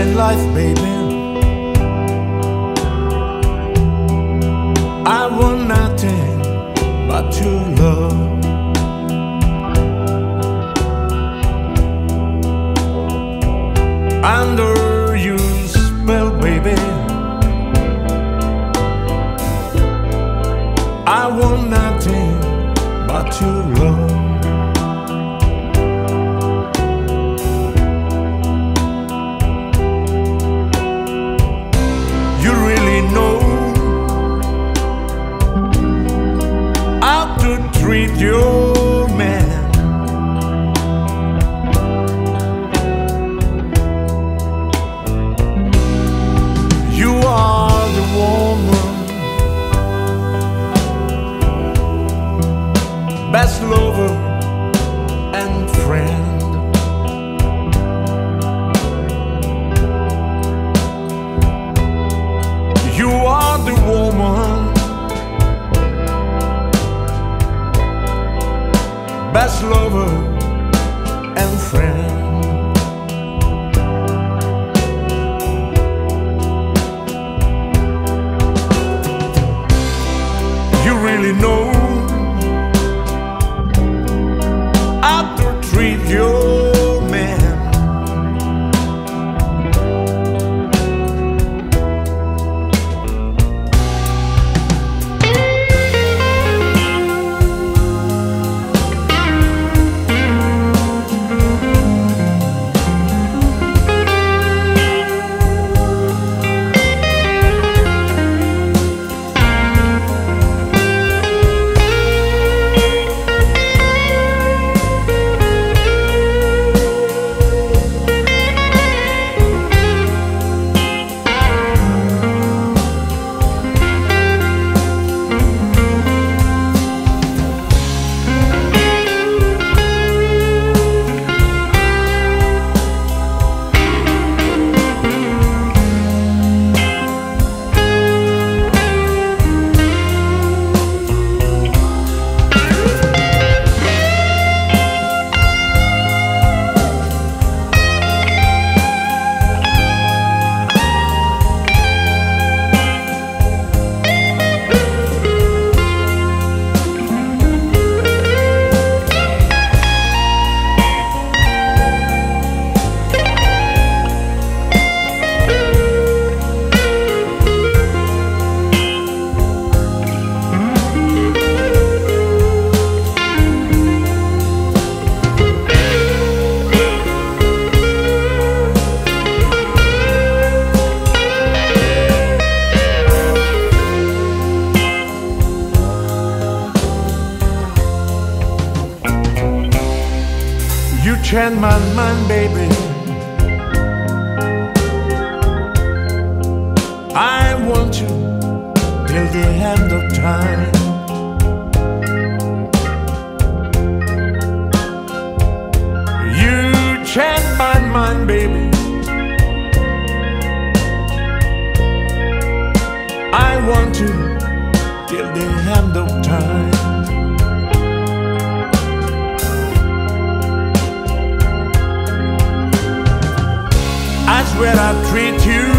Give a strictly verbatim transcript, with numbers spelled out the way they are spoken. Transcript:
my life, baby. I want nothing but your love. Under your spell, baby, I want nothing but your love. You really know how to treat your man. You are the woman, best lover and friend. You are the woman, best lover and friend. You really know how to treat your man. You change my mind, baby. I want you till the end of time. You change my mind, baby. I want you till the end of time. I swear I treat you